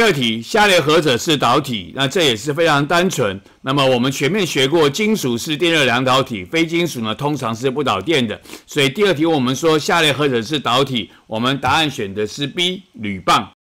二题，下列何者是导体？那这也是非常单纯。那么我们前面学过，金属是电热两导体，非金属呢通常是不导电的。所以第二题我们说下列何者是导体？我们答案选的是 B， 铝棒。